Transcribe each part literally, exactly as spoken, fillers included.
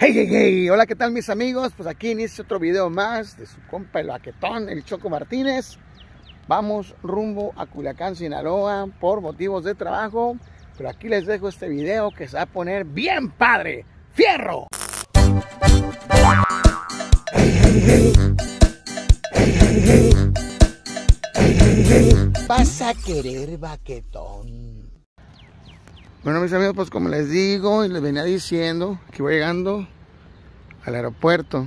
Hey, hey, hey, hola, ¿qué tal mis amigos? Pues aquí inicia otro video más de su compa el Baquetón, el Choco Martínez. Vamos rumbo a Culiacán, Sinaloa, por motivos de trabajo. Pero aquí les dejo este video que se va a poner bien padre. ¡Fierro! Hey, hey, hey. Hey, hey, hey. Hey, hey, hey. Vas a querer Baquetón. Bueno, mis amigos, pues como les digo y les venía diciendo, que voy llegando al aeropuerto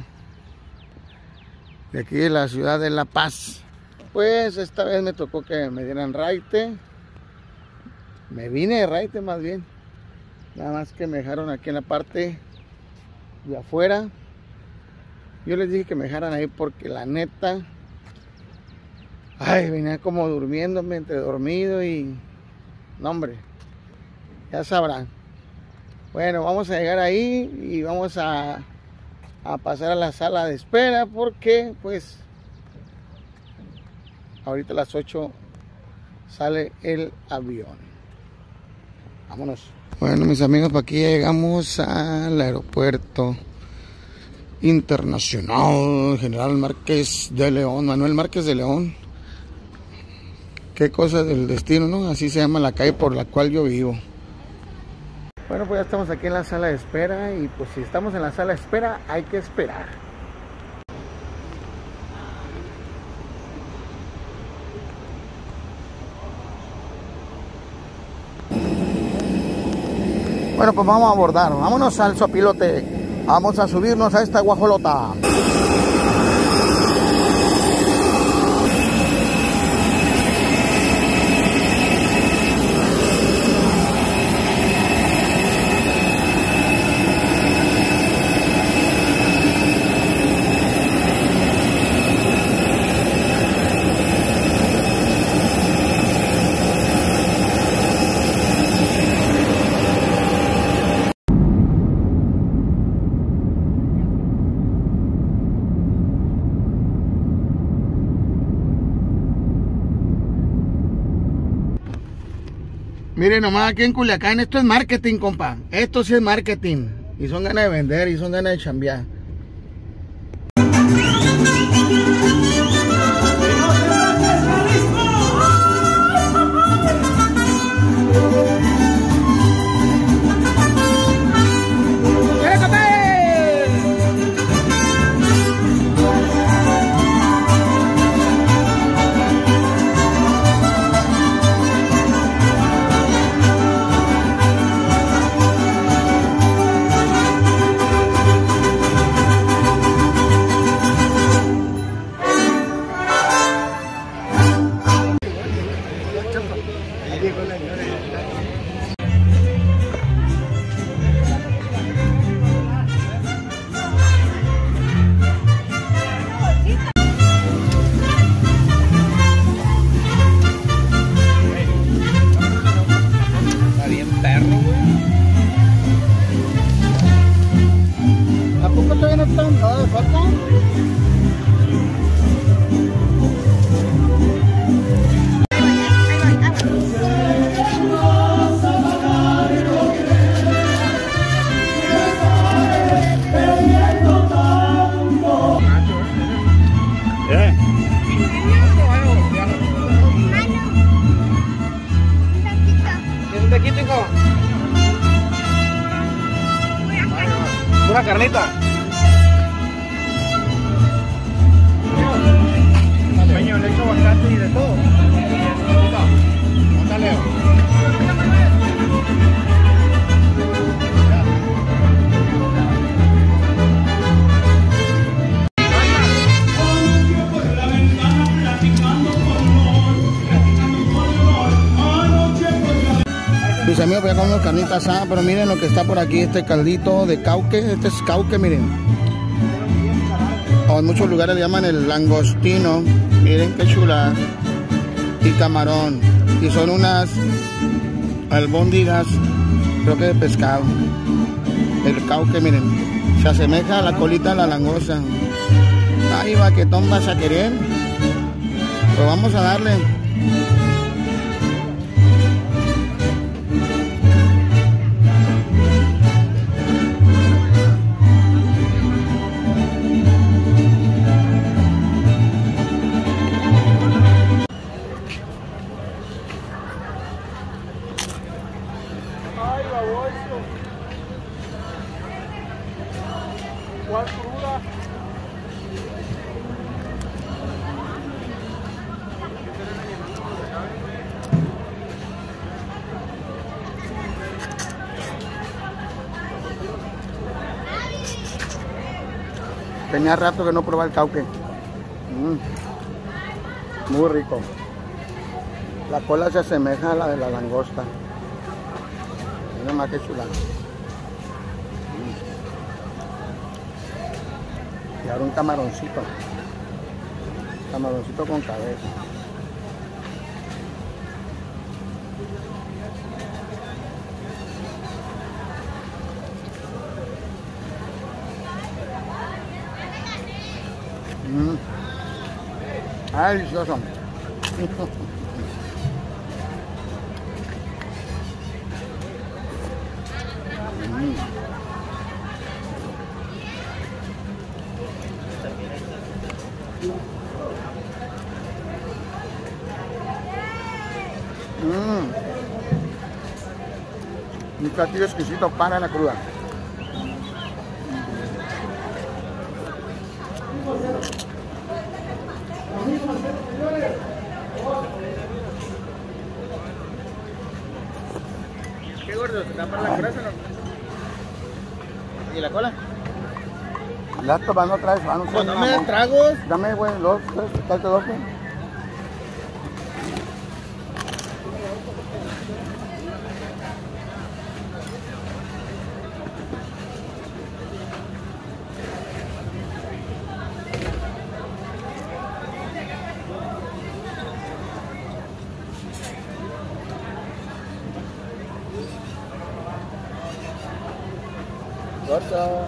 de aquí de la ciudad de La Paz. Pues esta vez me tocó que me dieran raite. Me vine de raite más bien. Nada más que me dejaron aquí en la parte de afuera. Yo les dije que me dejaran ahí porque la neta, ay, venía como durmiéndome, entre dormido y... no, hombre, ya sabrán. Bueno, vamos a llegar ahí y vamos a, a pasar a la sala de espera porque pues ahorita a las ocho sale el avión. Vámonos. Bueno, mis amigos, para aquí llegamos al aeropuerto internacional General Márquez de León, Manuel Márquez de León. Qué cosa del destino, ¿no? Así se llama la calle por la cual yo vivo. Bueno, pues ya estamos aquí en la sala de espera y pues si estamos en la sala de espera hay que esperar. Bueno, pues vamos a abordar, vámonos al sopilote, vamos a subirnos a esta guajolota. Miren nomás, aquí en Culiacán, esto es marketing, compa. Esto sí es marketing. Y son ganas de vender, y son ganas de chambear. Una carnita. Peño, le echo aguacate y de todo. ¿Dónde Leo? Mis amigos, voy a comer carnitas asadas, pero miren lo que está por aquí, este caldito de cauque, este es cauque, miren. O en muchos lugares le llaman el langostino, miren qué chula. Y camarón, y son unas albóndigas, creo que de pescado. El cauque, miren, se asemeja a la colita de la langosta. Ay, Baquetón, ¿vas a querer? Pues vamos a darle. ¿Cuál cruda? Tenía rato que no probaba el cauque. Mm. Muy rico. La cola se asemeja a la de la langosta. Mira más que chula. Mm. Y ahora un camaroncito. Camaroncito con cabeza. Mm. Ah, delicioso. Mm. Mm. Un platillo exquisito para la cruda. ¿Qué gordo? ¿Se da para la grasa o no? ¿Y la cola? ¿La tomando otra vez? Ah, no sé, Pues no no, me no. des tragos. Dame, güey, dos, tres, date dos, güey. Gordo.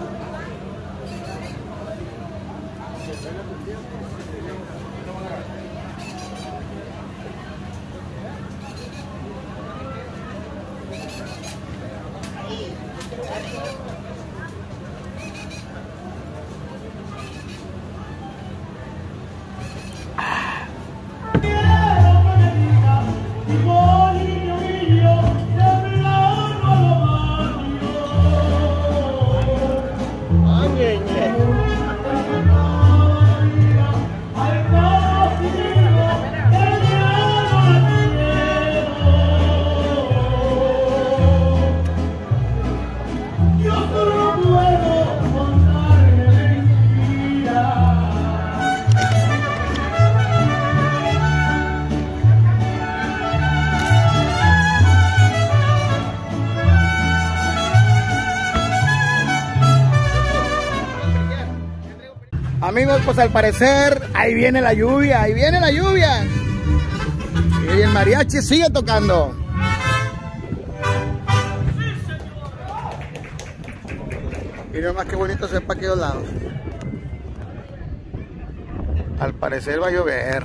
Amigos, pues al parecer, ahí viene la lluvia, ahí viene la lluvia. Y el mariachi sigue tocando. Miren más que bonito se ve para aquellos lados. Al parecer va a llover.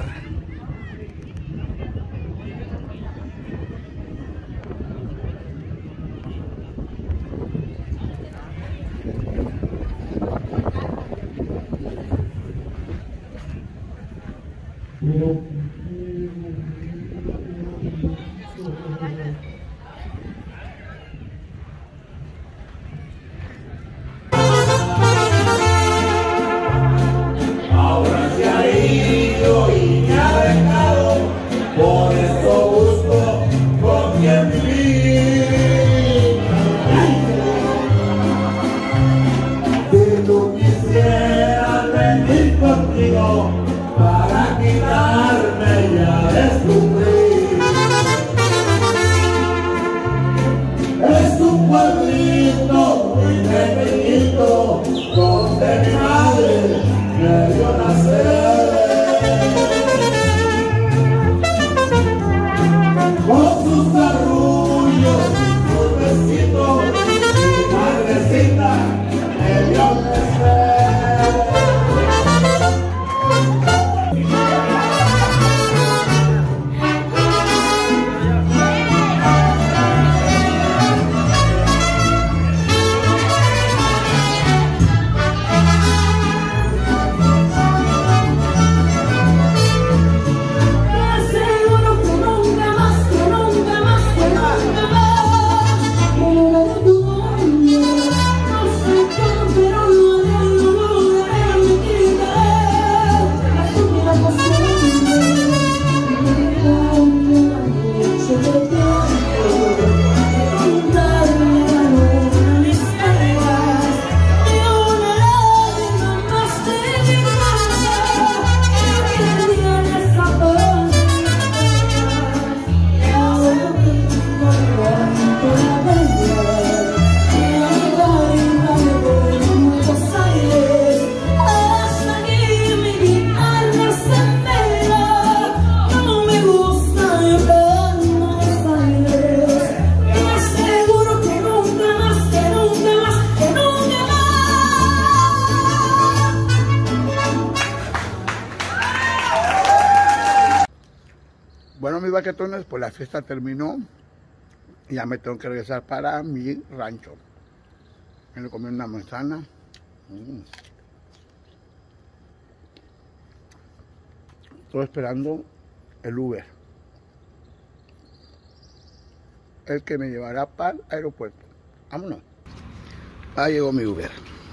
Ahora se ha ido y me ha dejado, por eso busco con quien vivir. Si tú quisieras venir contigo para quitarme ya de sufrir, es un pueblito muy pequeñito donde mi madre me vio nacer. Con sus arrullos, sus besitos, mi madrecita me vio crecer. baquetones, pues la fiesta terminó y ya me tengo que regresar para mi rancho. Me comí una manzana. Mm. Estoy esperando el Uber, el que me llevará para el aeropuerto. Vámonos. Ah, llegó mi Uber.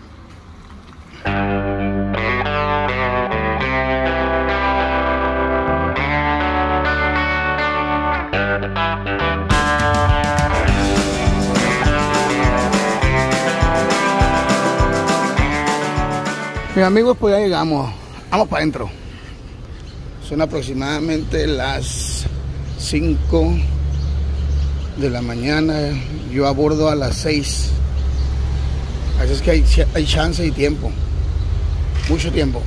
Mis amigos, pues ya llegamos. Vamos para adentro. Son aproximadamente las cinco de la mañana. Yo abordo a las seis. Así es que hay, hay chance y tiempo. Mucho tiempo.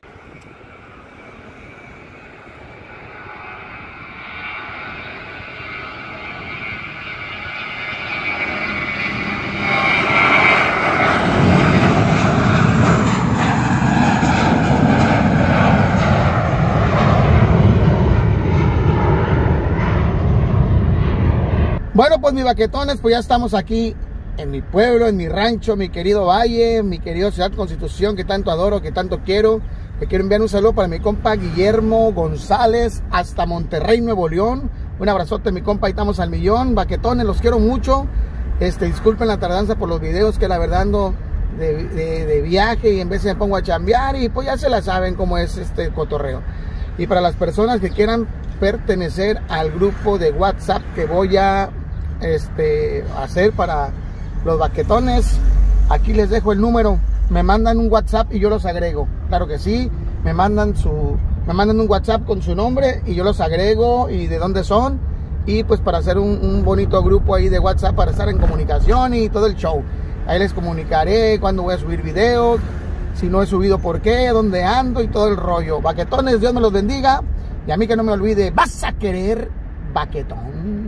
Bueno, pues mis baquetones, pues ya estamos aquí en mi pueblo, en mi rancho, mi querido Valle, mi querido Ciudad Constitución, que tanto adoro, que tanto quiero. Le quiero enviar un saludo para mi compa Guillermo González, hasta Monterrey, Nuevo León. Un abrazote, mi compa, ahí estamos al millón. Baquetones, los quiero mucho. Este, disculpen la tardanza por los videos, que la verdad ando de, de, de viaje y en vez me pongo a chambear y pues ya se la saben cómo es este cotorreo. Y para las personas que quieran pertenecer al grupo de WhatsApp que voy a este, hacer para los baquetones, aquí les dejo el número. Me mandan un WhatsApp y yo los agrego. Claro que sí, me mandan su me mandan un WhatsApp con su nombre y yo los agrego y de dónde son, y pues para hacer un, un bonito grupo ahí de WhatsApp para estar en comunicación y todo el show. Ahí les comunicaré cuándo voy a subir videos, si no he subido por qué, dónde ando y todo el rollo. Baquetones, Dios me los bendiga, y a mí que no me olvide, vas a querer baquetón.